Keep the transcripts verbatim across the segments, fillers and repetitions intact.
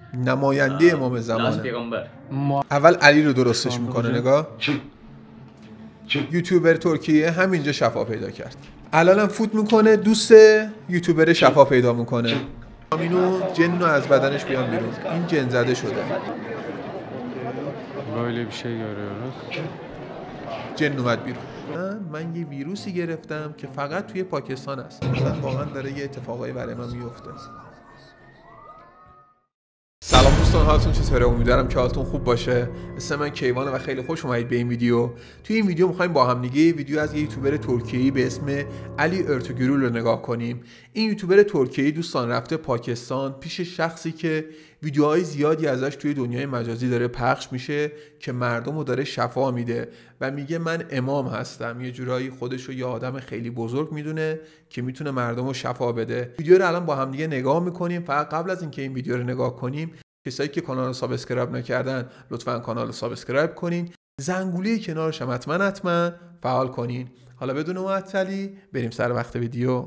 نماینده امام زمانه. اول علی رو درستش میکنه، نگاه. یوتیوبر ترکیه همینجا شفا پیدا کرد. الانم فوت میکنه، دوست یوتیوبر شفا پیدا میکنه. اینو جن رو از بدنش بیان بیرون. این جن زده شده. böyle bir şey görüyoruz. جن اومد بیرون. من یه ویروسی گرفتم که فقط توی پاکستان هست. مثلا واقعا داره یه اتفاقایی برای من میفته. سلام دوستان، حالتون چطوره؟ امیدوارم که حالتون خوب باشه. اسم من کیوانه و خیلی خوش اومدید به این ویدیو. توی این ویدیو می‌خوایم با هم دیگه ویدیو از یه یوتیوبر ترکیه‌ای به اسم علی ارتوگرول رو نگاه کنیم. این یوتیوبر ترکیه‌ای دوستان رفته پاکستان پیش شخصی که ویدیوهای زیادی ازش توی دنیای مجازی داره پخش میشه که مردم رو داره شفا میده و میگه من امام هستم. یه جورایی خودش رو یه آدم خیلی بزرگ میدونه که میتونه مردم رو شفا بده. ویدیو رو الان با هم دیگه نگاه میکنیم. فقط قبل از اینکه این ویدیو رو نگاه کنیم، کسایی که کانال رو سابسکرایب نکردن لطفاً کانال رو سابسکرایب کنین، زنگوله کنارش هم حتما حتما فعال کنین. حالا بدون معطلی بریم سر وقت ویدیو.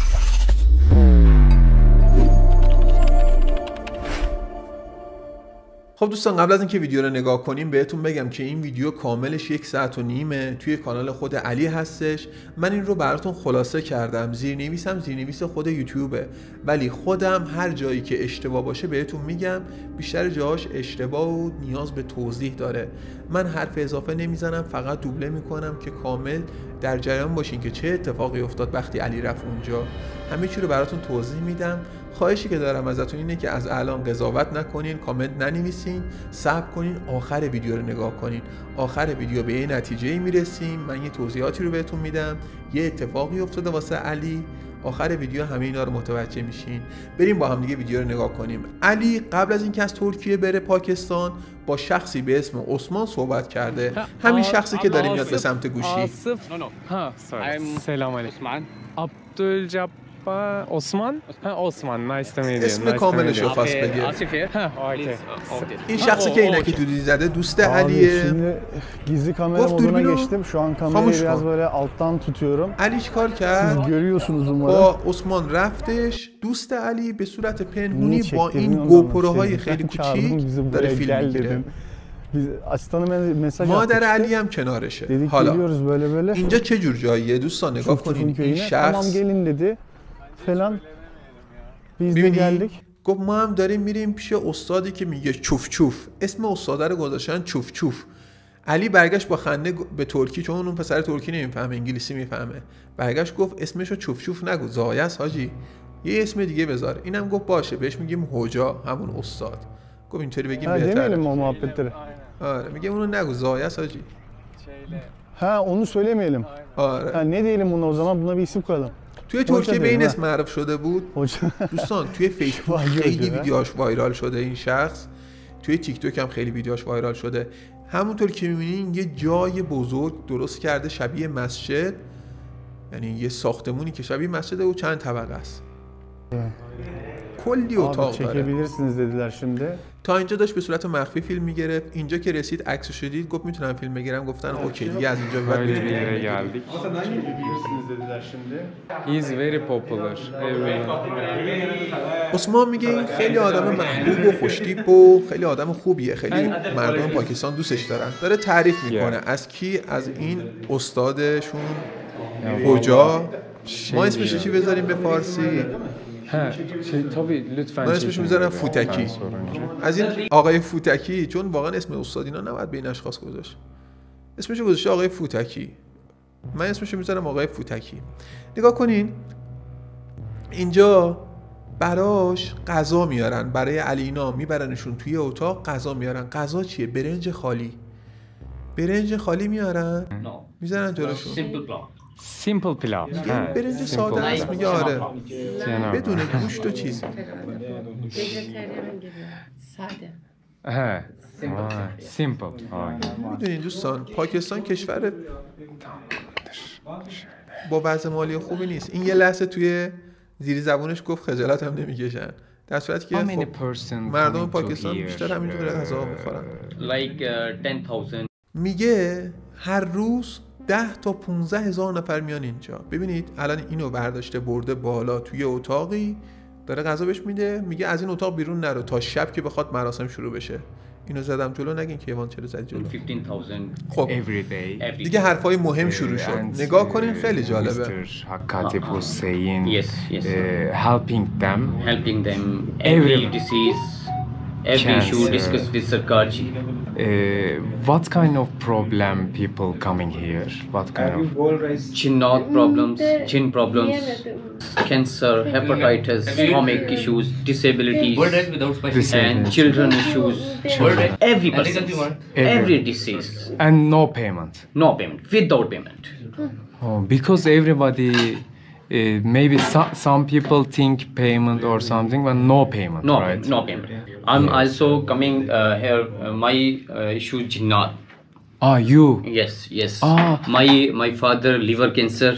خب دوستان، قبل از اینکه ویدیو رو نگاه کنیم بهتون بگم که این ویدیو کاملش یک ساعت و نیمه، توی کانال خود علی هستش. من این رو براتون خلاصه کردم. زیرنویسم زیرنویس خود یوتیوبه، ولی خودم هر جایی که اشتباه باشه بهتون میگم. بیشتر جاهاش اشتباه و نیاز به توضیح داره. من حرف اضافه نمیزنم، فقط دوبله میکنم که کامل در جریان باشین که چه اتفاقی افتاد وقتی علی رفت اونجا. همه چی رو براتون توضیح میدم. خواهشی که دارم ازتون اینه که از الان قضاوت نکنین، کامنت ننویسین، صبر کنین آخر ویدیو رو نگاه کنین. آخر ویدیو به یه نتیجه‌ای میرسیم. من یه توضیحاتی رو بهتون میدم. یه اتفاقی افتاده واسه علی. آخر ویدیو همه اینا رو متوجه میشین. بریم با هم دیگه ویدیو رو نگاه کنیم. علی قبل از اینکه از ترکیه بره پاکستان با شخصی به اسم عثمان صحبت کرده. همین شخصی که داره میاد به سمت گوشی. سلام علیکم. عبدالجبار عثمان؟ عثمان، nice to meet you. اسم کاملش رو خواست بگه. این شخصی که اینکی تو دیدی زده دوست علیه. Gizli kamera moduna geçtim. Şu an kamerayı biraz böyle alttan tutuyorum. علی چیکار کرد؟ Siz görüyorsunuz umarım. با عثمان رفتش. دوست علی به صورت پنهونی با این گوپروهای خیلی کوچیک داره فیلم میگیره. Biz asistanı mesaj مادر علی هم کنارشه. حالا اینجا چه جور جاییه دوستان؟ نگاه کنین. این شخص tamam gelin dedi falan. Biz de geldik. گفت ما هم داریم میریم پیش استادی که میگه چوف چوف. اسم استاده رو گذاشتن چوف چوف. علی برگشت با خنده به ترکی، چون اون پسر ترکی نمیفهمه، انگلیسی میفهمه. برگشت گفت اسمشو چوف چوف نگو، زایه است حاجی، یه اسم دیگه بذار. اینم گفت باشه، بهش میگیم هوجا، همون استاد. گفت اینطوری بگیم بهتره. آره میگه اونو نگو، زایه است حاجی. Ha onu söylemeyelim. آره. Ha ne diyelim buna o zaman, buna bir isim koyalım. توی ترکیه به این اسم معروف شده بود. دوستان توی فیسبوک خیلی ویدیوهاش وایرال شده این شخص. توی تیک توک هم خیلی ویدیوهاش وایرال شده. همونطور که می‌بینین یه جای بزرگ درست کرده شبیه مسجد، یعنی یه ساختمونی که شبیه مسجد و چند طبقه است. کلی اتاق داره. Çekebilirsiniz dediler şimdi. تا اینجا داشت به صورت مخفی فیلم میگرفت. اینجا که رسید عکسش دید، گفت میتونم فیلم بگیرم. گفتن اوکی دیگه از اینجا بعد Böyle bir yere geldik. Çekebilirsiniz dediler şimdi. He's very popular. عثمان میگه این خیلی آدم محبوب و خوشتیپ و خیلی آدم خوبیه، خیلی مردم پاکستان دوستش دارن. داره تعریف میکنه از کی؟ از این استادشون هوجا. ما اسمش چی بذاریم به فارسی؟ من اسمش میذارم فوتکی. از این آقای فوتکی، چون واقعا اسم استاد اینا نباید به این اشخاص گذاشت. اسمش گذاشته آقای فوتکی. من اسمش میذارم آقای فوتکی. نگاه کنین اینجا براش غذا میارن، برای علینا میبرنشون توی اتاق غذا میارن. غذا چیه؟ برنج خالی. برنج خالی میارن میذارن جلوشون. Simple pilav. برنج ساده است. میگه آره بدون گوشت و چیزی. ساده. Simple. میدونین دوستان پاکستان کشور با وضع مالی خوبی نیست. این یه لحظه توی زیر زبونش گفت خجالت هم نمیکشن، در صورتی که خب مردم پاکستان بیشتر همینجور غذا میخورن. میگه هر روز ده تا پونزده هزار نفر میان اینجا. ببینید الان اینو برداشته برده بالا توی اتاقی داره غذا بهش میده، میگه از این اتاق بیرون نرو تا شب که بخواد مراسم شروع بشه. اینو زدم جلو، نگین که ایوان چرا زد جلو. خب دیگه حرفای مهم شروع شد. نگاه کنین خیلی جالبه. mister Hakatip was saying Yes, yes. uh, helping them. Helping them every Every- disease, every issue Cancer. discussed with Sarkarji. Uh, what kind of problem people coming here? What kind of Chin knot problems, chin problems, cancer, hepatitis, stomach issues, disabilities, and Disabilities. children issues. Every person, Every- every disease, and no payment? no payment, without payment. Oh, because everybody, uh, maybe so- some people think payment or something, but no payment, No, right? no payment. I'm also coming uh, here. Uh, my uh, issue is jinnat. Ah, you. Yes, yes. Ah. My my father liver cancer.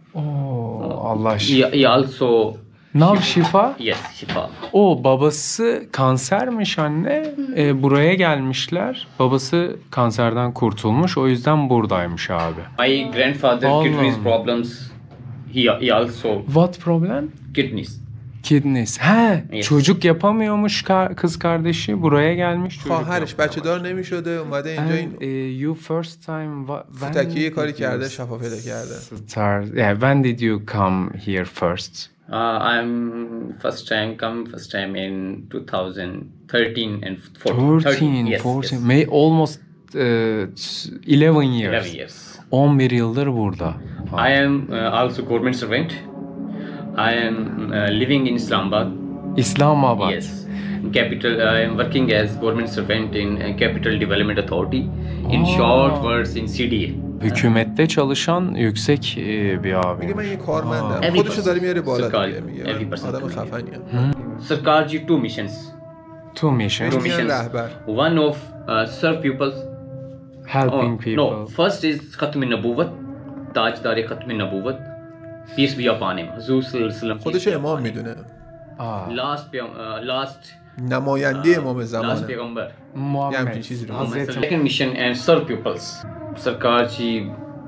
Oh, Allah He, şifa. he also Now şifa. yes shifa. O babası kansermiş anne. E, buraya gelmişler. Babası kanserden kurtulmuş. O yüzden buradaymış abi. My grandfather Allah. kidneys problems. He he also What problem? kidneys. Kidneys. He, Yes. çocuk yapamıyormuş ka- kız kardeşi. Buraya gelmiş çocuk خواهرش بچه دار نمیشده اومده اینجا And, این uh, you first time wha- when فوتکی یه کاری did you کرده شفا پیدا کرده. start- yeah, when did you come here first? Uh, I'm first time come first time in twenty thirteen and fourteen. thirteen, yes, fourteen, yes. May almost uh, eleven years. eleven years. on bir yıldır burada. I am uh, also government servant. I am uh, living in Islamabad. İslamabad. Yes. Capital. I am working as government servant in uh, Capital Development Authority. In Oh. short words, in C D A. Hükümette çalışan yüksek e, bir میگه abi. من یه کارمندم. Every خودشو داره میاره بالا سرکاری. دیگه. میگه Every من person. آدم خفنیه. Sarkarji two missions. Two missions. Two میگن missions. رهبر. One of uh, serve people. Helping Oh, people. no, first is Khatm-i Nabuwat, Tajdar-e Khatm-i Nabuwat, peace be upon him. Hazur Sallallahu Alaihi Wasallam. خودش امام میدونه. Aa, Last, peyam- uh, last, نماینده امام last زمانه. Peygamber. یه Muhammed. همچین چیزی رو. Hazreti Second mission and serve pupils. Sarkarji,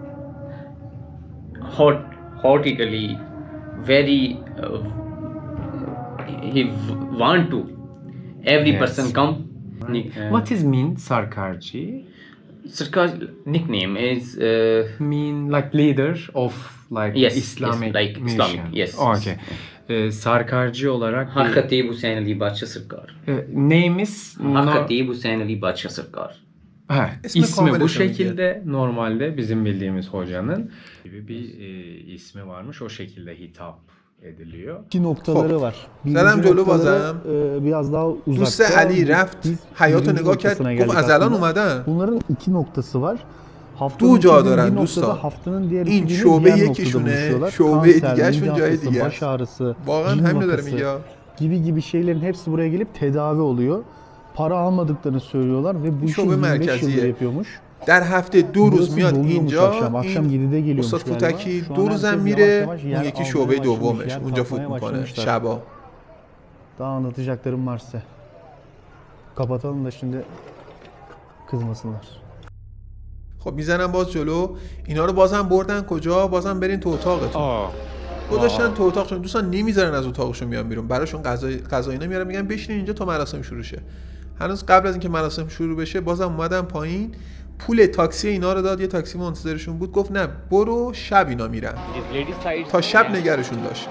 hot, hotly, very, uh, he w- want to. Every Yes. person come. Ni- uh, What is mean Sarkarji? Sarkar nickname is uh, Mean like leader of like Yes, Islamic yes, like mission. Islamic, yes. Okay. Ee, Sarkarcı olarak Hak bir- Khatib Hussain Ali Badshah Sarkar. Ee, name is Hak no- Khatib Hussain Ali Badshah Sarkar. Ha, İsmi ismi bu Kamil şekilde normalde bizim bildiğimiz hocanın gibi bir e, ismi varmış. O şekilde hitap ediliyor. İki noktaları خب. var. زدم Birinci جلو noktaları, بازم. e, biraz daha uzakta. دوست علی رفت Biz حیاتو birinci نگاه کرد noktasına گفت geldik از الان aslında. اومدن. Bunların iki noktası var. Haftanın دو جا içinde دارن bir دوستان. noktada, haftanın diğer این iki günü شعبه diğer noktada یکیشونه buluşuyorlar. شعبه Kanser, دیگهشون mide جای ağrısı, دیگه baş است ağrısı, واقعا cilt همینو داره makası میگه gibi gibi şeylerin hepsi buraya gelip tedavi oluyor. Para almadıklarını söylüyorlar ve bu işi şube yirmi beş merkeziye. yıldır yapıyormuş. در هفته دو روز Burası میاد doluyormuş اینجا akşam. Akşam این yedide geliyormuş استاد galiba. فوتکی Şu an دو روزم herkes میره yavaş yavaş اون yer یکی almaya شعبه başlamış, دومش yer اونجا فوت kapmaya میکنه başlamışlar. شبا Daha anlatacaklarım var size. Kapatalım da şimdi kızmasınlar. خب میزنم باز جلو اینا رو بازم بردن کجا بازم برین تو اتاقتون گذاشتن تو اتاقشون دوستان نمیذارن از اتاقشون بیان بیرون براشون غذا غذا اینا میارن میگن بشینین اینجا تا مراسم شروع شه هنوز قبل از اینکه مراسم شروع بشه بازم اومدن پایین پول تاکسی اینا رو داد یه تاکسی منتظرشون بود گفت نه برو شب اینا میرن تا شب نگرشون داشت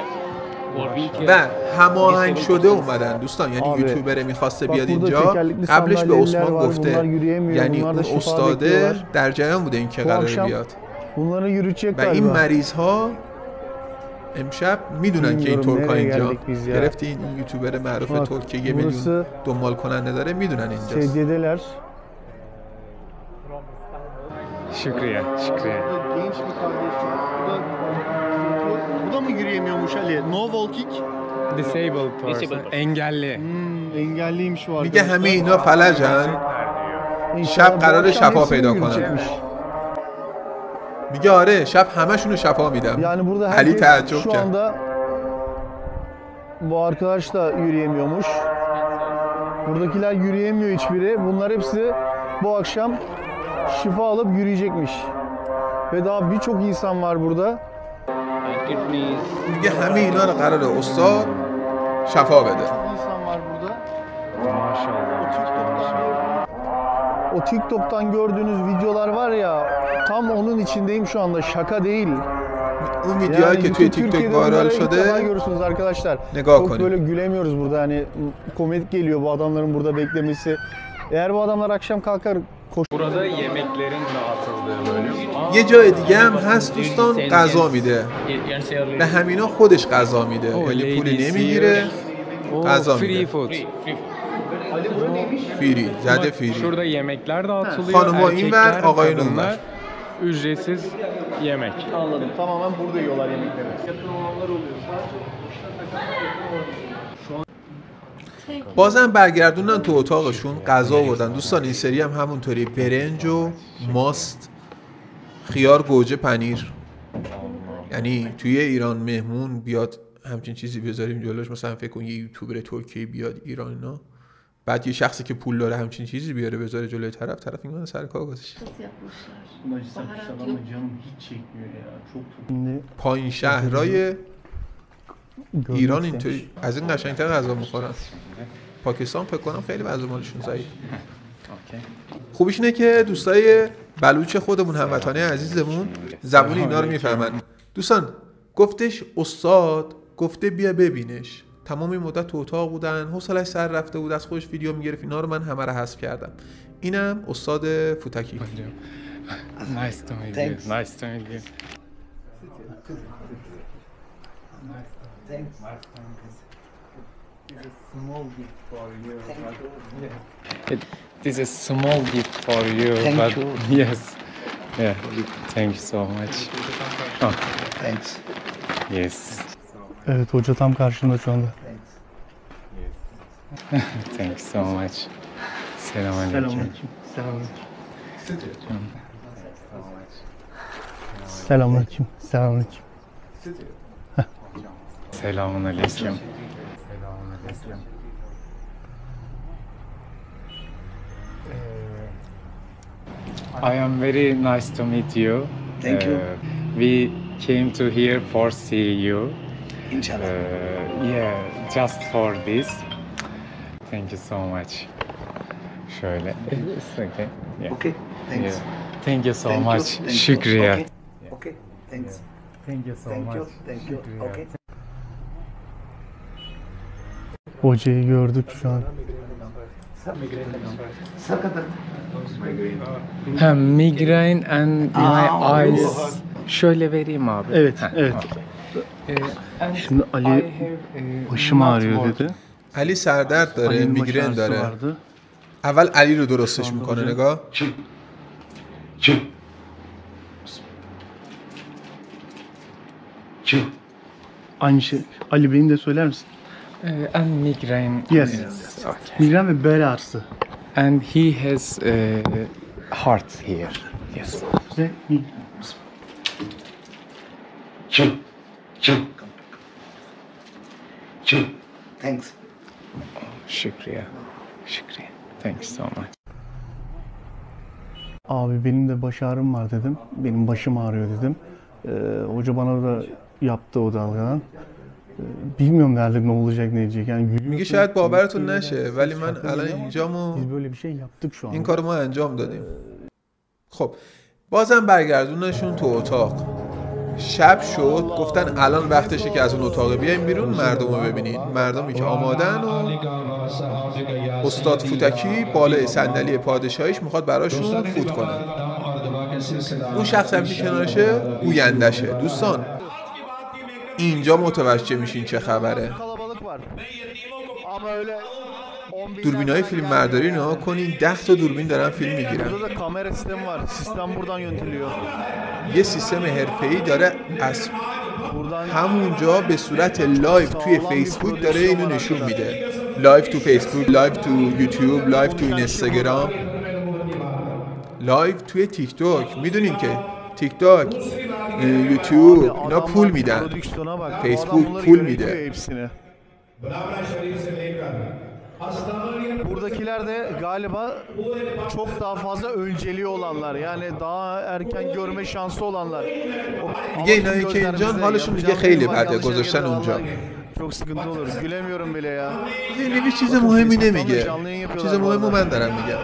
و هماهنگ شده اومدن دوستان یعنی آبه. یوتیوبر میخواسته Bak بیاد burada اینجا tekerlekli قبلش به sandalyeler عثمان var, گفته bunlar yürüyemiyor, یعنی bunlar da اون şifa استاده bekliyorlar. در جریان بوده این که Bu قراره akşam بیاد bunları yürütecek و این galiba. مریض ها امشب میدونن که این نمی‌دونم ترکا nereye اینجا geldik biz ya. گرفتی این یوتیوبر معروف Bak, ترکیه یه میلیون burası دنبال کننده داره میدونن اینجاست sedyedeler. Şükriye, şükriye. Genç bir kardeşim. Bu da, bu da mı yürüyemiyormuş Ali? No walking. Disabled person. Disabled person. Engelli. Hmm, engelliymiş bu میگه arkadaşlar. همه اینا فلجن İnşallah شب bu قراره akşam شفا hepsini پیدا کنن yürüyecekmiş. میگه آره شب همشون رو شفا میدم Yani burada علی herkes تعجب şu کرد anda bu arkadaş da yürüyemiyormuş. Buradakiler yürüyemiyor hiçbiri. Bunlar hepsi bu akşam şifa alıp yürüyecekmiş. Ve daha birçok insan var burada. Kidneys. میگه همه اینا رو قراره استاد شفا بده. İnsan var burada. Maşallah. O TikTok'tan gördüğünüz videolar var ya, tam onun içindeyim şu anda, şaka değil. اون ویدیوهایی که توی bütün تیک توک Türkiye'de وایرال bunları ilk defa شده görürsünüz arkadaşlar. نگاه Çok کنید. böyle gülemiyoruz burada, hani komik geliyor bu adamların burada beklemesi. Eğer bu adamlar akşam kalkar koş. Burada yemeklerin dağıtıldığı bölüm. یه جای دیگه هم هست دوستان غذا میده. یعنی سیاره به همینا خودش غذا میده. یعنی پولی نمیگیره. غذا Free میده. food. فیری. زده Bak, فیری. şurada yemekler dağıtılıyor. Hanımı inver, Erkekler, ağayın kadınlar inver. ücretsiz yemek. Anladım. Tamamen burada yiyorlar yemekleri. بازم برگردوندن تو اتاقشون غذا آوردن. دوستان این سری هم همونطوری برنج و ماست، خیار، گوجه، پنیر. یعنی توی ایران مهمون بیاد همچین چیزی بذاریم جلوش، مثلا فکر کن یه یوتیوبر ترکیه بیاد ایران اینا، بعد یه شخصی که پول داره همچین چیزی بیاره بذاره جلوی طرف، طرف این سر kar گذاشته. پایین شهرهای ایران اینطوری از این قشنگتر غذا میخورن. پاکستان فکر کنم خیلی وضع مالشون ضعیف. خوبیش اینه که دوستای بلوچ خودمون، هموطنای عزیزمون، زبون اینا رو میفهمن. دوستان گفتش استاد گفته بیا ببینش. تمام این مدت تو اتاق بودن، حوصله‌اش سر رفته بود، از خودش ویدیو میگرفت. اینا رو من همه رو حذف کردم. اینم استاد فوتکی. Nice to meet you. Nice to meet you. Thanks. It's a small gift for you. It, this is small gift for you. Thank but you. Yes. Yeah. Thank you so much. Oh, Thanks. yes. Evet, hoca tam karşımda şu anda. Thanks. Thank you so much. Selamünaleyküm. Selamünaleyküm. Selamünaleyküm. Selamünaleyküm. Selamünaleyküm. I am very nice to meet you. Thank you. Uh, we came to here for see you. Uh, Inshallah. yeah, just for this. Thank you so much. Şöyle. It's okay. Yeah. Okay. Thanks. Yeah. Thank you so Thank much. You. Thank you. Şükriye. Okay. Okay. Thanks. Thank you so Thank much. you. Thank you. Okay. Hocayı gördük şu an. Sir kadar. Ha, migraine and my Aa, eyes. oh. Şöyle vereyim abi. Evet, Ha, evet. okay. Eh, and Şimdi Ali I have, eh, başım not ağrıyor work. dedi. علی سردرد داره، Ali'nin baş میگرن ağrısı داره. vardı. اول علی رو درستش میکنه. نگاه. Aynı şey. Ali Bey'in de söyler misin? Eh, and migraine. Yes. is- okay. Migren ve bel ağrısı. And he has a heart here. Yes. Ve Thanks. Şükriye. Şükriye. Thank you so much. abi benim de baş ağrım var dedim. Benim başım ağrıyor dedim. Ee, hoca bana da yaptı o dalgadan. Ee, bilmiyorum derdim ne olacak ne diyecek. Yani gülüyorsun, میگه شاید باورتون gülüyorsun, نشه ولی من şaka الان değil ama اینجامو biz böyle bir şey yaptık şu an. این کارو ما انجام دادیم. خب بازم برگردونشون تو اتاق. شب شد، گفتن الان وقتشه که از اون اتاق بیایم بیرون، مردم رو ببینید. مردمی که آمادن و استاد فوتکی بالای صندلی پادشاهیش میخواد براشون فوت کنه. اون شخص هم که کنارشه گویندشه. دوستان اینجا متوجه میشین چه خبره. Kalabalık var. Ama öyle دوربینای فیلم برداری نها کنین، ده تا دوربین دارن فیلم میگیرن. Burada da kamera sistemi var. Sistem buradan yönetiliyor. یه سیستم حرفه‌ای داره از Buradan همونجا به صورت لایو توی فیسبوک داره اینو نشون میده. لایو تو فیسبوک، لایو تو یوتیوب، لایو تو اینستاگرام، لایو توی تیک توک. میدونین که تیک توک، یوتیوب اینا پول میدن. prodüksiyona bak. Facebook Adam bunları pul yönetiyor mide. hepsini. Buradakiler de galiba çok daha fazla önceliği olanlar, yani daha erken görme şansı olanlar. میگه اینایی که اینجان حالشون دیگه خیلی بده گذاشتن اونجا. Çok sıkıntı olur. Gülemiyorum bile ya. زیرنویس چیز مهمی نمیگه. canlı yayın yapıyorlar چیز bu مهمو arada. من دارم میگم.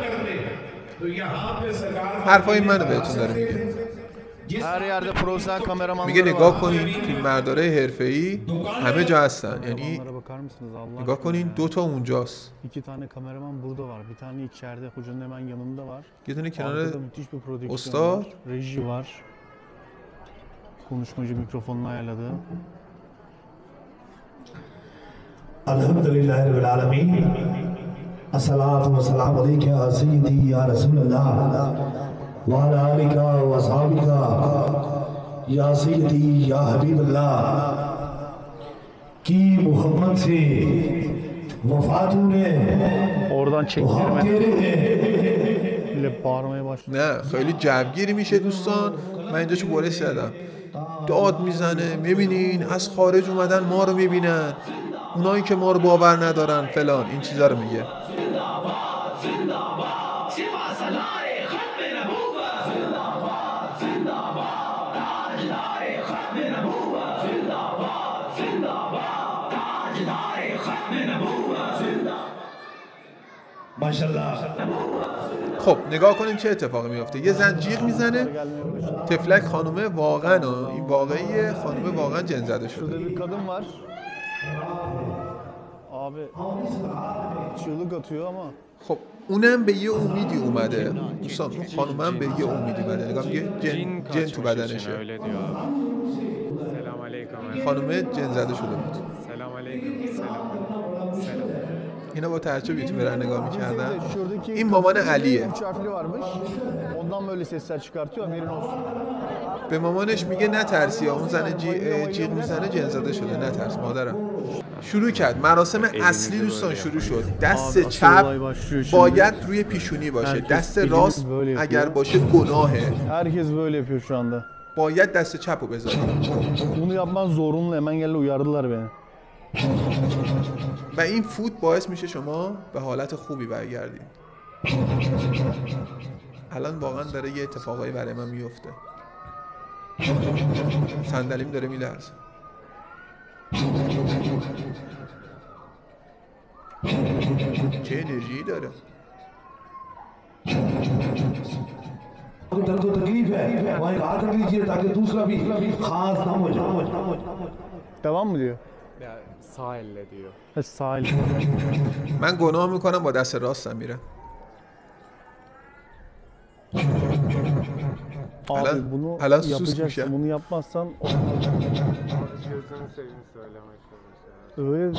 حرفای منو بهتون داره میگه. Her yerde profesyonel kameramanlar میگه var. نگاه کنین فیلمبردارای حرفه‌ای همه جا هستن. یعنی Kameramanlara bakar mısınız Allah نگاه aşkına کنین ya? دو تا اونجاست. İki tane kameraman burada var. Bir tane içeride hocanın hemen yanında var. یه دونه کنار Arkada müthiş bir prodüksiyon استاد. var. Reji var. Konuşmacı mikrofonunu ayarladı. अल्हम्दुलिल्लाह रब्बिल आलमीन अस्सलातु वस्सलामु अलैका या सय्यदी या रसूलल्लाह व अला आलिका व असहाबिका या सय्यदी या हबीबल्लाह की मोहम्मद से वफातू ने Oradan çektirme. तेरे Bile bağırmaya başladı. نه خیلی جوگیری میشه دوستان. من اینجا چه بوله زدم داد میزنه میبینین از خارج اومدن ما رو میبینن اونایی که ما رو باور ندارن فلان این چیزا رو میگه. माशाल्लाह خب نگاه کنیم چه اتفاقی میفته. یه زن جیغ میزنه تفلک خانومه واقعا ها. این واقعیه خانومه واقعا جن زده Şurada شده. bir kadın var. Abi çığlık atıyor ama خب اونم به یه امیدی اومده دوستان. اون خانومم به یه امیدی اومده. نگاه میگه جن جن تو kaçmış بدنشه. içine, öyle diyor abi. Selam aleyküm. خانومه جن زده شده بود. Selam aleyküm. Selam. Selam. اینا با تعجب یوتیوبرها نگاه میکردن. şuradaki این مامان kadının علیه. üç harfli varmış. Ondan böyle sesler çıkartıyor. Haberin olsun. به مامانش میگه نترسی ها. اون زن جی... جیغ میزنه جن زده شده نترس مادرم. شروع کرد مراسم اصلی دوستان شروع شد. دست Abi, asıl چپ olay başlıyor şimdi. باید روی پیشونی باشه. Herkes دست elini راست böyle yapıyor. اگر باشه گناهه. Herkes böyle yapıyor şu anda. باید دست چپ رو بذاری. Bunu yapman zorunlu. Hemen geldi uyardılar beni. و این فوت باعث میشه شما به حالت خوبی برگردید. الان واقعا داره یه اتفاقایی برای من میفته. صندلیم داره میلرزه. چه انرژی داره. दर्द तकलीफ है वहाँ एक हाथ रख लीजिए ताकि दूसरा भी खास ना हो जाए. Devam mı diyor? Ya sağ elle diyor. Ha, sağ el. من گناه میکنم با دست راستم میرم. Abi Alan- bunu Alan sus yapacaksın. kuş ya. Bunu yapmazsan Abi gözünü seveyim söyleme şöyle. öyle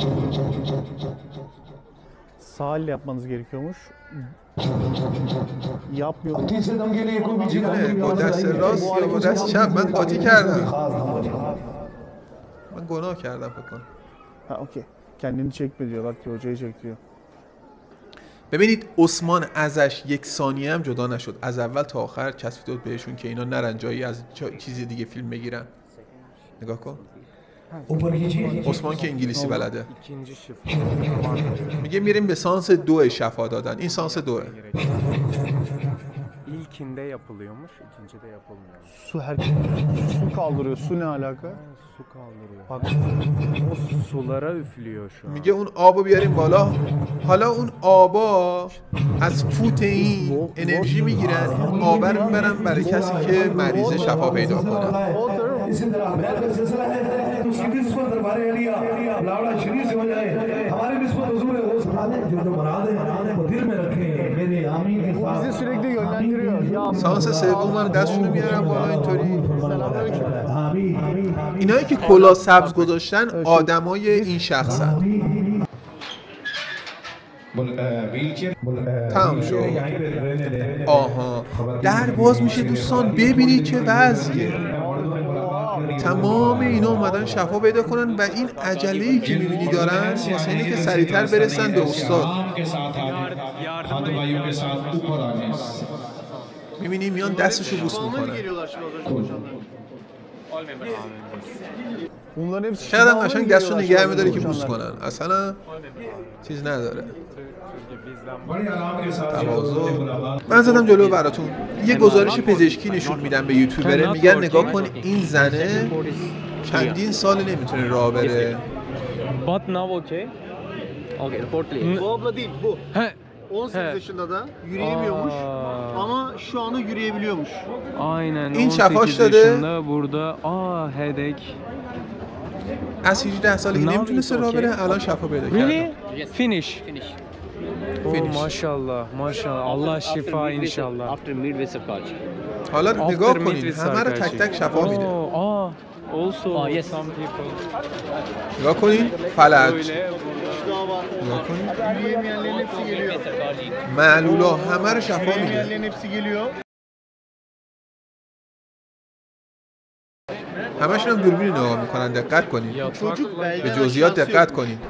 sağ elle yapmanız gerekiyormuş. Yapmıyor. तीसरे दम के लिए कोई भी चीज میدونه با دست راست یا با دست چپ من قاطی کردم. खास ना हो जाए. من گناه کردم فکر کنم. Ha okey. Kendini çekme diyor. Bak ki hocayı çek diyor. ببینید عثمان ازش یک ثانیه هم جدا نشد. از اول تا آخر چسبیده بود بهشون که اینا نرن جایی از چا- چیزی دیگه فیلم بگیرن. نگاه کن. ऊपर कीजिए. عثمان که انگلیسی بلده. İkinci şifre. میگه میریم به سانس دو شفا دادن. این سانس دوه. İlkinde yapılıyormuş, ikincide yapılmıyormuş. Su her su kaldırıyor. Su ne alaka? Su kaldırıyor. Bak O sulara üflüyor şu an. میگه اون آبو بیاریم بالا. حالا اون آبا از فوت این انرژی میگیرن. اون آبا رو میبرن برای کسی که مریض شفا پیدا کنه. इसी तरह बैत का सिलसिला है तो उसकी निस्बत दरबार अलिया लावड़ा शरीफ से हो जाए हमारी निस्बत हुजूर है वो सुना दे जो जो मुराद है वो दिल में रखें मेरे आमीन के साथ bizi sürekli yönlendiriyor. Ya سانس سوم هم دستشونو میارن بالا اینطوری. आमीन اینایی که کلاه سبز گذاشتن آدمای این شخصن. تمام شد. آها در باز میشه دوستان. ببینید چه وضعیه. تمام اینا اومدن شفا پیدا کنن و این عجله‌ای که میبینی دارن واسه اینه که سریعتر برسن به استاد. میبینی میان دستشو بوس میکنن. bunların hepsi شاید هم şifalı قشنگ geliyorlar دستشو şu نگه anda میداره که konuşanlar. بوس کنن. اصلا چیز نداره. Bizden تواضع. من زدم جلو براتون یه گزارش پزشکی نشون میدم به یوتیوبره. میگن نگاه کن این زنه چندین سال نمیتونه راه بره. But now okay. Okay, report clear. Bu abla değil bu. He. on sekiz He. yaşında da yürüyemiyormuş Aa. ama şu anda yürüyebiliyormuş. Aynen. این on şafaş sekiz dede. yaşında burada. Aa headache. از هجده سالگی Now نمیتونسته it's راه okay. بره الان شفا پیدا Really? کرده Finish. Finish. Oh, Finish. maşallah. Maşallah. Allah şifa inşallah. After midway surgery. حالا After نگاه meet کنید with همه رو تک تک شفا میده Oh, ah. Also Oh, yes. some people. نگاه کنید فلج Böyle نگاه کنید Yürüyemeyenlerin hepsi geliyor. معلولا همه رو شفا میده Yürüyemeyenlerin hepsi geliyor. همشون هم دوربین نگاه میکنن دقت کنید Çocuk به belden جزئیات aşağısı دقت yok. کنید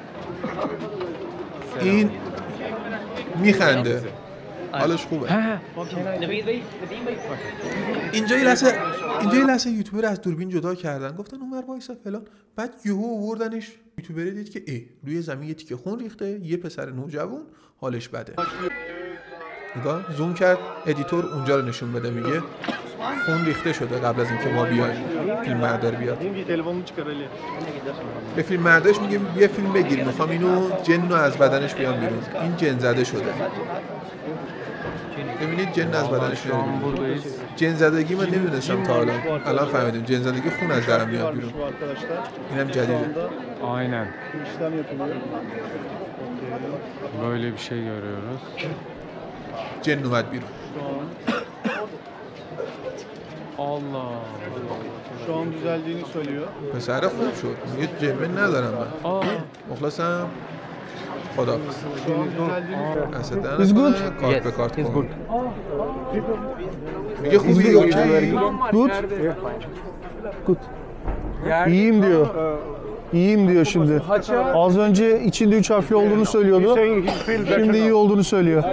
این میخنده حالش خوبه Ha. Naveed bhai, Nadeem bhai. اینجا یه لحظه اینجا یه لحظه یوتیوبر از دوربین جدا کردن گفتن اونور وایسا فلان بعد یهو آوردنش یوتیوبر دید که ای روی زمین یه تیکه خون ریخته یه پسر نوجوان حالش بده نگاه زوم کرد ادیتور اونجا رو نشون بده میگه خون ریخته شده قبل از اینکه ما بیایم فیلم بردار بیاد Benim telefonumu çıkar Ali. به فیلم بردارش میگه بیا فیلم بگیر میخوام اینو جن رو از بدنش بیان بیرون این جن زده شده ببینید جن از بدنش میاد بیرون Buradayız. جن زدگی من نمیدونستم تا الان الان فهمیدم جن زدگی خون از درم میاد بیرون Bu arkadaşlar. اینم جدیده Aynen. İşlem yapılıyor. Böyle bir şey görüyoruz. جن اومد بیرون Allah. Şu an düzeldiğini söylüyor. پسر خوب شد میگه جن ندارم من Aa. مخلصم خدا Şu an düzeldiğini دست He's در good. نکنه کارت به کارت he's کن میگه خوبی اوکی Good. Good. İyiyim diyor. İyiyim diyor şimdi. Az önce içinde üç harfli olduğunu söylüyordu. Şimdi iyi olduğunu söylüyor.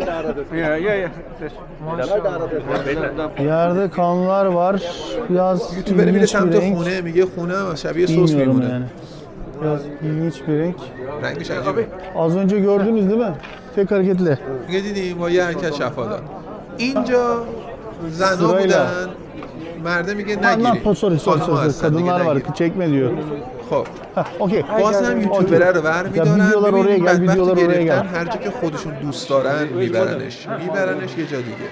Yerde kanlar var. Biraz تو بره میره ilginç bir سمت renk. خونه میگه خونه هم شبیه سس Bilmiyorum میمونه yani. Biraz ilginç bir renk. رنگش عجیبه Az önce gördünüz değil mi? Tek hareketle. میگه دیدیم با یه حرکت شفا داد اینجا زنا سرایلا. بودن مرده میگه Anlat, نگیری sorry, sorry, خانم‌ها sorry. هستن دیگه Kadınlar var, نگیری. çekme diyor. خب Heh, okey. باز هم یوتیوبره رو ور Ya میدارن videolar oraya ببینید gel, بدبخت videolar oraya گرفتن gel. هر جا که خودشون دوست دارن میبرنش میبرنش یه جا دیگه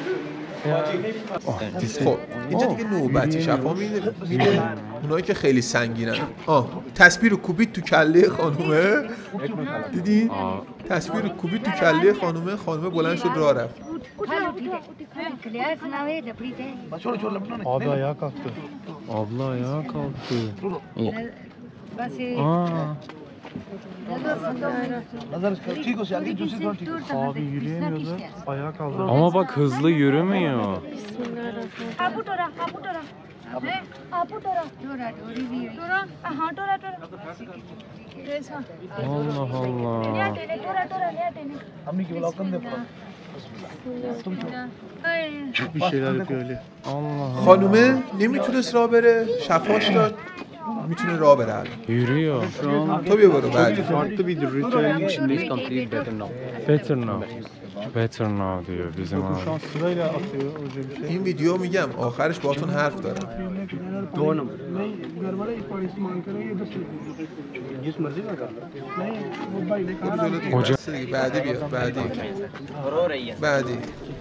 خب اینجا دیگه نوبتی شفا میده میده اونایی که خیلی سنگینن آه تصویر کوبید تو کله خانومه دیدین تصویر کوبید تو کله خانومه خانومه بلند شد راه رفت Abi ayağa kalktı. Abla ayağa kalktı. Aa. Abi yürüyemiyordu. Ayağa kaldırdı. Ama bak hızlı yürümüyor. आपू टोरा आपू टोरा हैं आपू टोरा टोरा टोरी भी टोरा हां टोरा टोरा ऐसा Allah Allah. ले टेने टोरा टोरा ले टेने Hammi ki vlog kan de. Bir şeyler yapıyor Ali. Allah Allah. خانومه نمیتونست راه بره شفاش داد میتونه راه بره الان. Yürüyor. تو بیا برو بعدی Farklı bir ritüelin içindeyiz. Please complete better now. Better now. Better now diyor bizim abi. Şu an sırayla atıyor hoca bir şey. این ویدیو میگم آخرش باهاتون حرف دارم برو جلو دیگه. بسته دیگه. بعدی بیا بعدی रो रही है. بعدی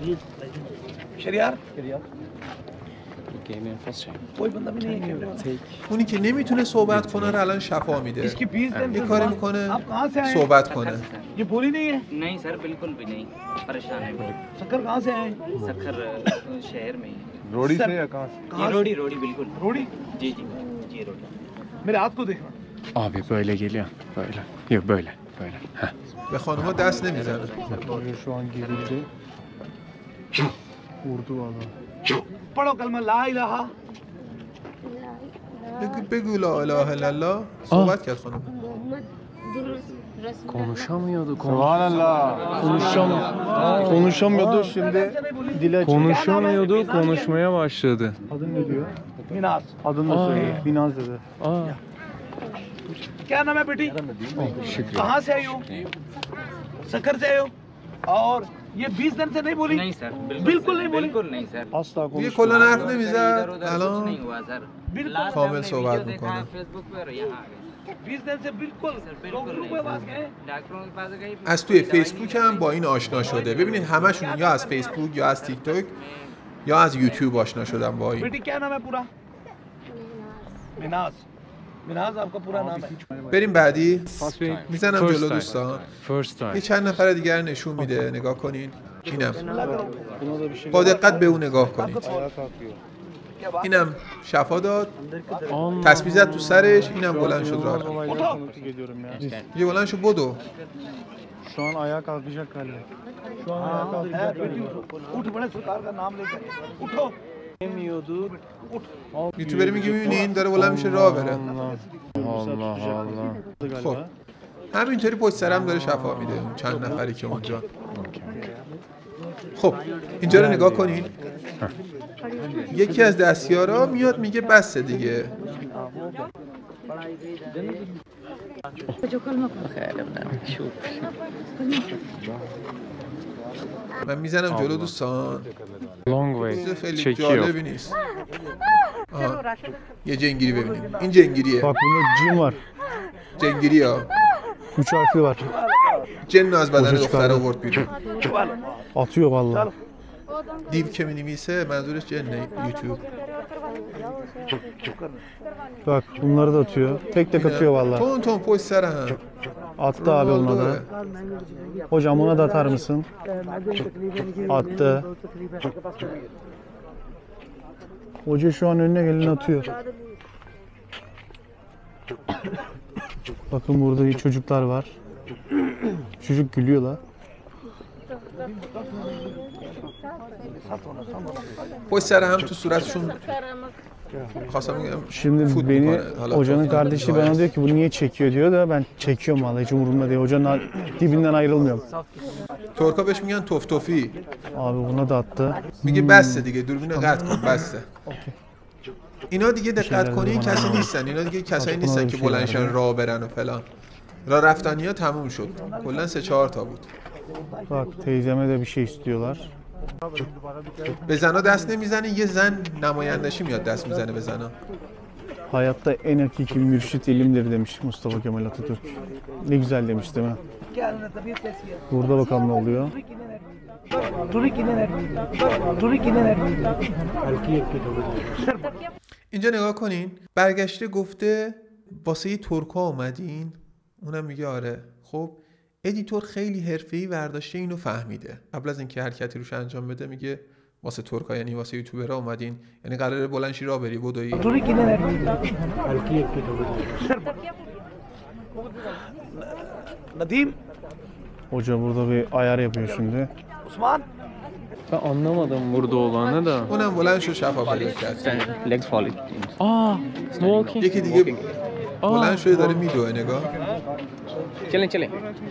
Okay, मैं फंस اونی که نمیتونه صحبت کنه رو الان شفا میده یه کاری میکنه صحبت کنه ये बोली नहीं है. नहीं सर बिल्कुल भी नहीं परेशान है बिल्कुल. शक्कर कहाँ से है? सखर शहर में ही. रोड़ी से या कहाँ से? ये रोडी रोडी बिल्कुल. रोड़ी? जी जी जी रोडी. मेरे हाथ को देखना. Abi böyle geliyor. Böyle. Yok böyle. Böyle. Heh. به خانوما دست نمیزنه Hoca şu an gerildi. Vurdu valla. पढ़ो कलमा ला इलाहा. بگو بگو لا اله الا الله صحبت کرد خانوم Konuşamıyordu. Konuş Subhanallah. Konuşam konuşamıyordu şimdi dili açıldı. konuşamıyordu. Konuşmaya başladı. Adın ne diyor? Manas. Adını da Aa. söylüyor. Binaz dedi. Aa. क्या नाम है बेटी? Şükür. कहाँ से आई हो? सखर से आई हो? और ये बीस दिन से नहीं बोली? नहीं सर बिल्कुल नहीं बोली? बिल्कुल नहीं सर. Asla دیگه konuşmuyor. کلا حرف इधर نمیزد उधर कुछ الان नहीं हुआ सर. बिल्कुल. लास्ट کامل हमने صحبت वीडियो देखा میکنه फेसबुक पर यहाँ आ गए. बिजनेस से बिल्कुल डॉक्टरों के पास गए از توی فیسبوک هم با این آشنا شده. ببینید همشون یا از فیسبوک یا از تیک توک یا از یوتیوب آشنا شدن با این. बेटी क्या नाम है पूरा मिनाज मिनाज आपका पूरा नाम है بریم بعدی. میزنم جلو دوستان. First time. یه چند نفر دیگر نشون میده، نگاه کنین. اینم با دقت به اون نگاه کنید. اینم şafa داد، تسبیح زد تو سرش، اینم بلند شد راه رفت. یه بلند شد بدو. Şu an ayağa kalkacak galiba. Şu an ayağa kalkacak galiba. उठ बड़े सरकार का नाम लेकर उठो یوتیوبری میگه میبینین داره بلند میشه راه بره. Allah Allah. خب همینطوری پشت سرم داره شفا میده اون چند نفری که اونجا. خب اینجا رو نگاه کنین. یکی از دستیارا میاد میگه بسه دیگه. من میزنم جلو دوستان. Long way. چیز خیلی çekiyor. جالبی نیست. آها. یه جنگیری ببینیم. این جنگیریه. Bak bunda cin var. جنگیری ها. Üç harfi var. جن از بدن Koca دختر çıkardı. آورد بیرون. Atıyor vallahi. دیو که مینویسه منظورش جنه یوتیوب. Bak bunları da atıyor. Tek tek atıyor vallahi. تون تون پشت سر هم. Attı abi ona da. Hocam ona da atar mısın? Attı. Hoca şu an önüne geleni atıyor. Bakın burada çocuklar var. Çocuk gülüyorlar. پشت سر هم تو صورتشون خواستم بگم Şimdi فوت beni میکنه. حالا hocanın تو- kardeşi bana diyor ki bu niye çekiyor diyor da ben çekiyorum vallahi hiç umurumda değil. Hocanın al- dibinden ayrılmıyorum. ترکا بهش میگن توف توفی. Abi buna da attı. میگه بسته دیگه دوربین رو قطع کن بسته. اینا دیگه دقت کنین کسی نیستن. اینا دیگه کسایی نیستن که بلندشن راه برن و فلان. راه رفتنی‌ها تموم شد. کلا سه چهار تا بود. Bak teyzeme de bir şey istiyorlar. به زنا دست نمیزنه، یه زن نمایندشی میاد دست میزنه به زنا. Hayatta en hakiki mürşit ilimdir demiş Mustafa Kemal Atatürk. Ne güzel demiş değil mi? क्या उन्हें तबीयत कैसी है Burada bakalım ne oluyor. टूरी किने नेट टूरी किने नेट اینجا نگاه کنین. برگشته گفته واسه یه ترکا اومدین؟ اونم میگه آره. خب ادیتور خیلی حرفه‌ای برداشته اینو فهمیده. قبل از اینکه حرکتی روش انجام بده میگه واسه ترکا یعنی واسه یوتیوبرها اومدین، یعنی قراره بلند شی راه بری بدوی. टूरी किने नेट Nadeem Hoca burada bir ayar yapıyor şimdi. Usman Ben anlamadım burada olanı da. اونم بلند شد شفا پیدا کرد. legs falling. Aa, walking. یکی دیگه بلند شده داره میدوه. نگاه. चलें चलें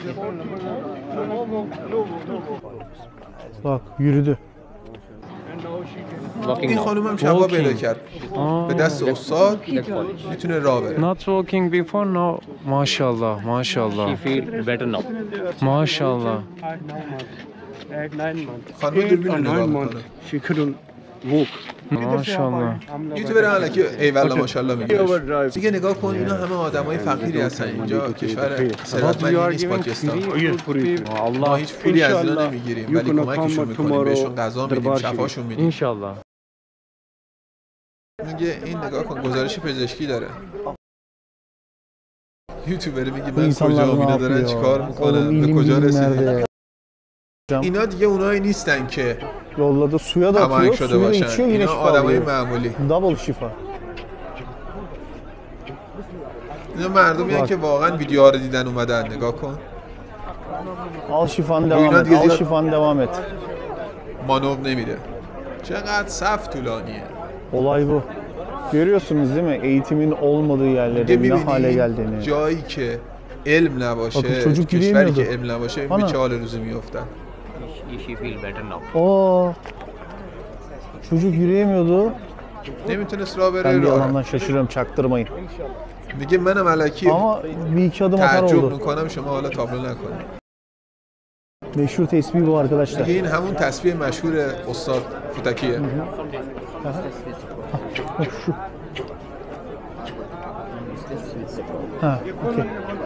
Bak yürüdü. walking این now خانوم هم شفا پیدا Walking. کرد. Aa, به دست استاد legs falling میتونه راه بره. not walking before now. Maşallah, she maşallah. feel better now Maşallah. خانم دوربین رو نگاه میکنه. Maşallah. یوتیوبر الکی ای والله ماشاءالله میگه. دیگه نگاه کن اینا همه آدمای فقیری هستن. اینجا کشور ثروتمندی نیست پاکستان. ما هیچ پولی از اینا نمیگیریم ولی کمکشون میکنیم، بهشون غذا میدیم، شفاشون میدیم. İnşallah. میگه این نگاه کن گزارش پزشکی داره. یوتیوبر میگه Bu من insanlar کجا ne اینا دارن yapıyor? چیکار Oğlum میکنن، به ilim کجا bilim رسیدن. nerede? اینا دیگه اونایی نیستن که Yolladı suya da هماهنگ atıyor. شده Suyu da باشن. içiyor yine اینا şifa آدمای alıyor. معمولی. Double şifa. اینا مردمی Bak. که واقعا ویدیوها رو دیدن اومدن. نگاه کن. Al şifanı اینا devam et. دیگه Al زیاد- şifanı devam et. مانور نمیده. چقدر صف طولانیه. Olay bu. Görüyorsunuz değil mi? Eğitimin olmadığı دیگه yerlerin ne hale میبینی geldiğini. جایی که علم نباشه، Bakın çocuk کشوری yürüyemiyordu. که علم نباشه Ana. به چه حال روزی میافتن. she feel better now Aa. Çocuk yürüyemiyordu. نمیتونست راه بره Ben bir راه. yalandan şaşırıyorum çaktırmayın. میگه منم الکی Ama bir iki adım atar تعجب oldu. میکنم شما حالا تابلو نکنید. Meşhur tesbih bu arkadaşlar. میگه این همون تسبیح مشهور استاد فوتکیه. Şu. Ha, okey.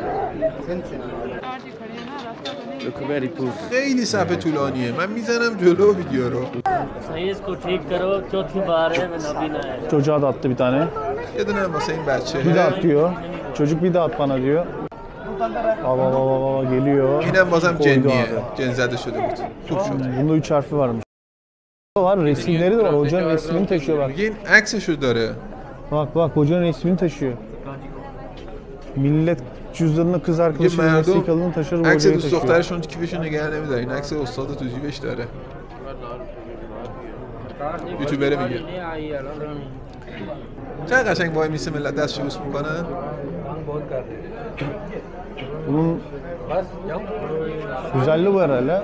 خیلی صفحه طولانیه، من میزنم جلو ویدیو رو. Çocuğa da attı bir tane. یه دونه هم واسه این بچه. Bir de at diyor. Çocuk bir de at bana diyor. Baba baba baba geliyor. اینم بازم Koydu جنیه، abi. جن زده شده بود. خوب شد. Bunda üç harfi varmış. Var, resimleri de var. Hocanın resmini taşıyorlar. میگه این عکسشو داره. Bak bak hocanın resmini taşıyor. Millet cüzdanını kız arkadaşının مردم vesikalını taşır, bu عکس hocayı دوست taşıyor. دخترشون تو کیفشون نگه نمیداره، این عکس استاد تو جیبش داره. یوتیوبره میگه. چقدر قشنگ وای میسه ملت دستشو بوس میکنن. Bunun güzelliği bu herhalde.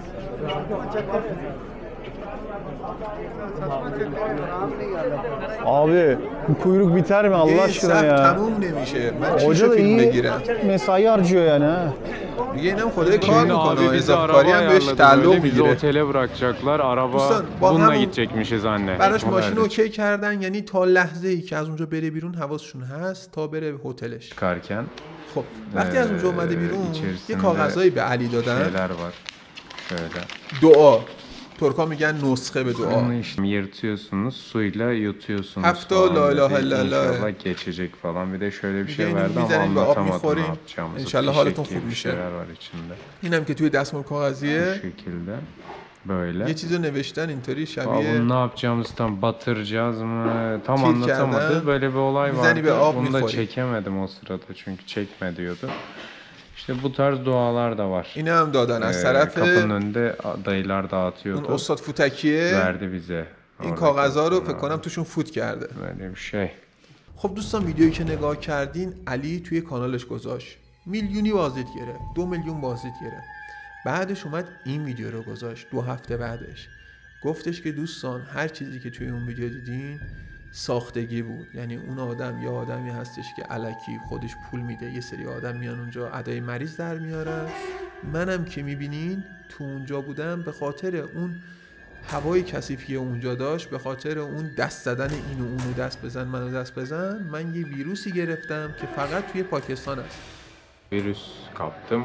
Abi bu kuyruk biter mi Allah یه aşkına صف ya? تموم نمیشه. من چی Hoca شو da فیلم iyi بگیرم. mesai harcıyor yani ha. میگه اینم خدای کار Şimdi میکنه، abi bizi اضافه araba کاری هم بهش ayarladı تعلق böyle, bizi میگیره. otele bırakacaklar. Araba دوستان با bununla همون gidecekmişiz anne. براش O ماشین verdi. اوکی کردن، یعنی تا لحظه ای که از اونجا بره بیرون حواسشون هست تا بره هتلش. Çıkarken خب وقتی از اونجا اومده بیرون یه içerisinde کاغذایی به علی دادن. şeyler var. Şöyle. دعا ترکا میگن نسخه به دعا. Onu işte yırtıyorsunuz, suyla yutuyorsunuz Hafta falan la dedi. ilahe illallah. İnşallah geçecek falan. Bir de şöyle bir şey Yine verdi ama می‌زنیم به آب anlatamadım ne می‌خوریم. yapacağımızı. انشالله Fişek حالتون gibi خوب bir میشه. şeyler var içinde. اینم که توی دستمال Bu کاغذیه şekilde. Böyle. یه چیزو نوشتن اینطوری Aa, شبیه bunu ne yapacağımızı tam batıracağız mı? Tam Kil anlatamadı. kağıda, Böyle bir olay mizani ve vardı. ab Bunu da mikhori. çekemedim o sırada çünkü çekme diyordu. İşte bu tarz dualar da var. اینه هم دادن از Ee, طرف kapının önünde dayılar اون dağıtıyordu. استاد فوتکیه. Verdi bize. این Oradaki کاغذها رو فکر insanlar. کنم توشون فوت کرده. Böyle bir şey. خب دوستان ویدیویی که نگاه کردین علی توی کانالش گذاشت، میلیونی بازدید گرفت، دو میلیون بازدید گرفت. بعدش اومد این ویدیو رو گذاشت دو هفته بعدش، گفتش که دوستان هر چیزی که توی اون ویدیو دیدین ساختگی بود، یعنی اون آدم یا آدمی هستش که الکی خودش پول میده، یه سری آدم میان اونجا ادای مریض در میارن. منم که میبینین تو اونجا بودم به خاطر اون هوای کثیفی اونجا داشت، به خاطر اون دست زدن اینو اونو دست بزن منو dest بزن، من یه ویروسی گرفتم که فقط توی پاکستان است. Virüs kaptım.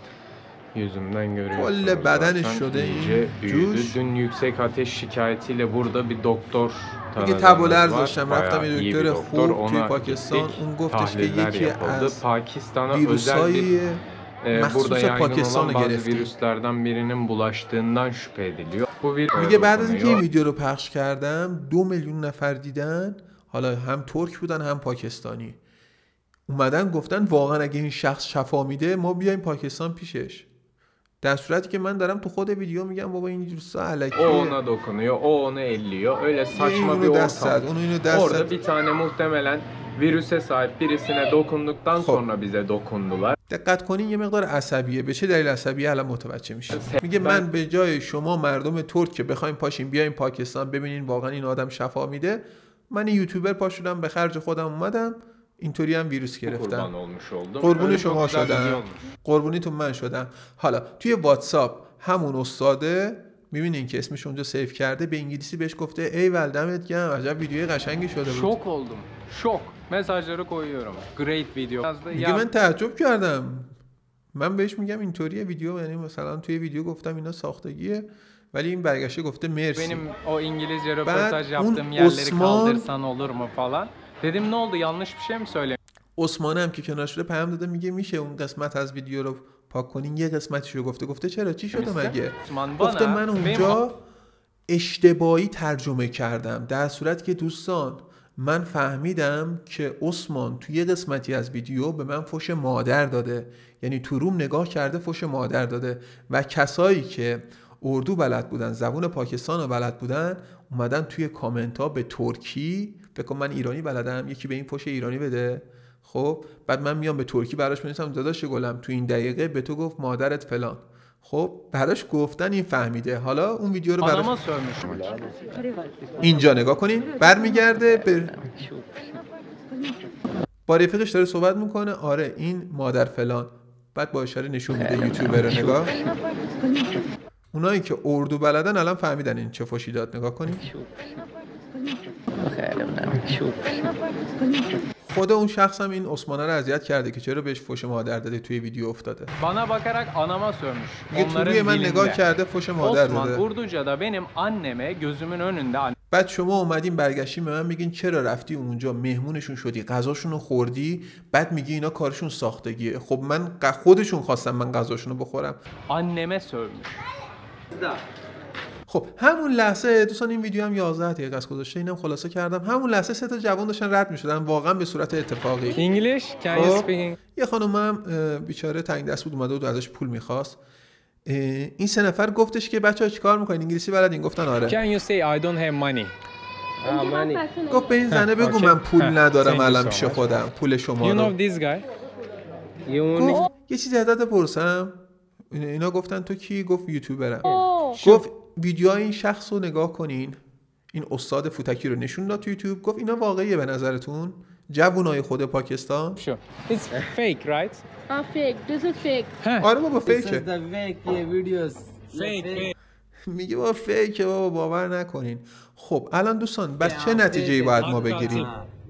Yüzümden görüyorsunuz Kol bedeni zaten. şöyle İyice büyüdü. cüş. Dün yüksek ateş şikayetiyle burada bir doktor میگه tanıdığımız تب و لرز var. داشتم رفتم Bayağı یه iyi bir دکتر doktor. خوب توی Ona پاکستان، gittik. اون گفتش که Tahliller یکی yapıldı. از Pakistan'a özel bir ویروسای e, burada مخصوص yaygın پاکستان olan bazı گرفتی. virüslerden birinin bulaştığından şüphe ediliyor. Bu virüs میگه بعد از اینکه این dokunuyor. ویدیو رو پخش کردم دو میلیون نفر دیدن، حالا هم ترک بودن هم پاکستانی، اومدن گفتن واقعا اگه این شخص شفا میده ما بیایم پاکستان پیشش، در صورتی که من دارم تو خود ویدیو میگم بابا این ویروسا O الکیه. ona dokunuyor, o onu elliyor. Öyle این saçma bir اونو دست ortam. زد، اون اینو دست Orada زد. bir tane muhtemelen virüse sahip birisine dokunduktan خب. sonra bize dokundular. دقت کنین یه مقدار عصبیه، به چه دلیل عصبیه الان متوجه میشه. میگه من به جای شما مردم ترک که بخوایم پاشین بیایم پاکستان ببینین واقعا این آدم شفا میده، من یوتیوبر پا شدم به خرج خودم اومدم اینطوری هم ویروس Kurban گرفتم. olmuş oldum. قربون Öyle شما çok güzel شدم، video olmuş. قربونیتون من شدم. حالا توی واتساپ همون استاده میبینین که اسمش اونجا سیو کرده، به انگلیسی بهش گفته ای ولدمت گم، عجب ویدیوی قشنگی شده بود. Şok oldum. Şok. Mesajları koyuyorum. Great video. میگه من تعجب کردم، من بهش میگم اینطوریه ویدیو، یعنی مثلا توی ویدیو گفتم اینا ساختگیه ولی این برگشته گفته مرسی. Benim o İngilizce Ben röportaj un yaptığım yerleri Osman- kaldırsan olur mu falan. Dedim ne oldu, yanlış bir şey mi söyledim? عثمان هم که کنار شده پیام داده میگه میشه اون قسمت از ویدیو رو پاک کنین، یه قسمتیشو گفته. گفته چرا چی شده مگه؟ Osman گفته bana من benim اونجا اشتباهی ترجمه کردم، در صورتی که دوستان من فهمیدم که عثمان توی یه قسمتی از ویدیو به من فوش مادر داده، یعنی تو روم نگاه کرده فوش مادر داده و کسایی که اردو بلد بودن، زبون پاکستان رو بلد بودن، اومدن توی کامنت ها به ترکی، فکر کنم من ایرانی بلدم، یکی به این فوش ایرانی بده. خب بعد من میام به ترکی براش می‌نویسم داداش گلم تو این دقیقه به تو گفت مادرت فلان. خب براش گفتن این فهمیده. حالا اون ویدیو رو براش Anama sövmüşüm. اینجا نگاه کنین، برمیگرده به با رفیقش داره صحبت میکنه، آره این مادر فلان، بعد با اشاره نشون میده یوتیوبر رو. نگاه، اونایی که اردو بلدن الان فهمیدن این چه فوشی داد. نگاه کنین. خود اون شخص هم این عثمانه رو اذیت کرده که چرا بهش فوش مادر داده توی ویدیو افتاده. Bana bakarak anama sövmüş. میگه تو روی من نگاه کرده فوش مادر Osman داده. Urduca'da benim anneme gözümün önünde بعد شما اومدین برگشتین به من میگین چرا رفتی اونجا مهمونشون شدی غذاشون رو خوردی بعد میگی اینا کارشون ساختگیه. خب من خودشون خواستم من غذاشون رو بخورم. anneme sövmüş. خب همون لحظه دوستان این ویدیو هم یازده دقیقه است گذاشته اینم خلاصه کردم. همون لحظه سه تا جوان داشتن رد میشدن واقعا به صورت اتفاقی. English? Can you speak? یه خانم هم بیچاره تنگ دست بود اومده بود ازش پول میخواست. این سه نفر گفتش که بچه‌ها چیکار میکنین انگلیسی بلدین؟ گفتن آره. Can you say I don't have money? گفت به این زنه بگو من پول ندارم الان پیش خودم پول شما You رو. know this guy? گفت یه چیزی ازت بپرسم. اینا گفتن تو کی؟ گفت یوتیوبرم. گفت ویدیوهای این شخص رو نگاه کنین. این استاد فوتکی رو نشون داد تو یوتیوب. گفت اینا واقعیه به نظرتون؟ جوونای خود پاکستان؟ Sure. It's fake, right? Ah, fake. This is fake. آره بابا فیکه. Fake. میگه بابا فیکه بابا باور نکنین. خب الان دوستان بس چه نتیجه‌ای باید ما بگیریم؟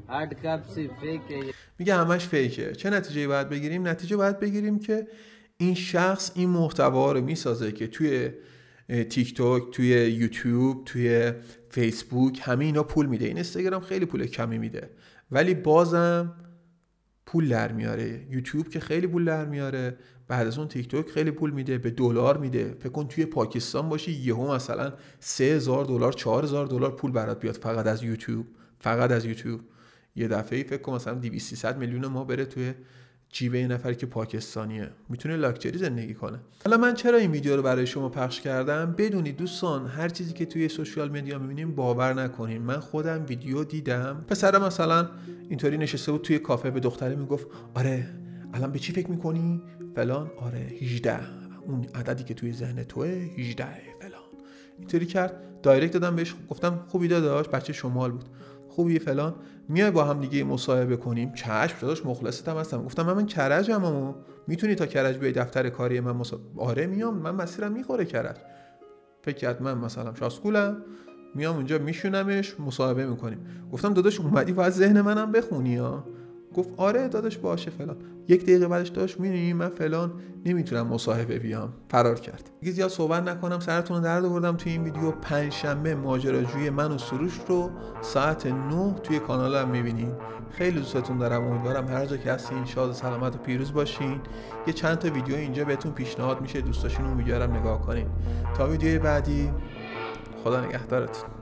میگه همش فیکه. چه نتیجه‌ای باید بگیریم؟ نتیجه باید بگیریم که این شخص این محتوا رو میسازه که توی تیک توک، توی یوتیوب، توی فیسبوک همه اینا پول میده. این اینستاگرام خیلی پول کمی میده ولی بازم پول در میاره. یوتیوب که خیلی پول در میاره، بعد از اون تیک توک خیلی پول میده، به دلار میده. فکر کن توی پاکستان باشی یهو مثلا سه هزار دلار چهار هزار دلار پول برات بیاد فقط از یوتیوب. فقط از یوتیوب یه دفعه‌ای فکر کن مثلا دویست سیصد میلیون ما بره توی جیب این نفری که پاکستانیه میتونه لاکچری زندگی کنه. حالا من چرا این ویدیو رو برای شما پخش کردم؟ بدونید دوستان هر چیزی که توی سوشال مدیا میبینیم باور نکنین. من خودم ویدیو دیدم پسرم مثلا اینطوری نشسته بود توی کافه به دختره میگفت آره الان به چی فکر میکنی؟ فلان. آره هجده، اون عددی که توی ذهن توه هجده فلان. اینطوری کرد. دایرکت دادم بهش گفتم خوبی داداش بچه شمال بود خوبی فلان میای با هم دیگه مصاحبه کنیم؟ چشم داداش مخلصتم هستم. گفتم من من کرجم و میتونی تا کرج بیای دفتر کاری من مصاحبه؟ آره میام من مسیرم میخوره کرج. فکر کرد من مثلا شاسکولم میام اونجا میشونمش مصاحبه میکنیم. گفتم داداش اومدی باید ذهن منم بخونی ها. گفت آره داداش باشه فلان. یک دقیقه بعدش داداش میدونی من فلان نمیتونم مصاحبه بیام. فرار کرد. دیگه زیاد صحبت نکنم سرتون رو درد آوردم توی این ویدیو. پنجشنبه ماجراجویی من و سروش رو ساعت نه توی کانالم میبینین. خیلی دوستتون دارم. امیدوارم هر جا که هستین شاد و سلامت و پیروز باشین. یه چند تا ویدیو اینجا بهتون پیشنهاد میشه دوست داشتین اون ویدیو رو نگاه کنین. تا ویدیوی بعدی خدا نگهدارتون.